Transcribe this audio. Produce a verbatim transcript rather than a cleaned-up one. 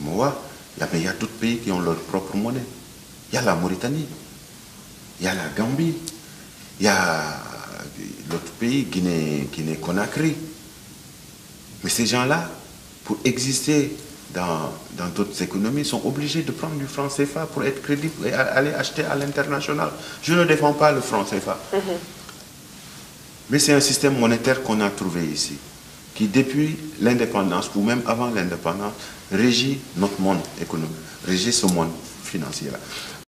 Moi, il y a d'autres pays qui ont leur propre monnaie. Il y a la Mauritanie, il y a la Gambie, il y a l'autre pays, Guinée, Guinée-Conakry. Mais ces gens-là, pour exister dans d'autres économies, sont obligés de prendre du franc C F A pour être crédibles et aller acheter à l'international. Je ne défends pas le franc C F A. Mm-hmm. Mais c'est un système monétaire qu'on a trouvé ici, qui depuis l'indépendance, ou même avant l'indépendance, régit notre monde économique, régit ce monde financier-là.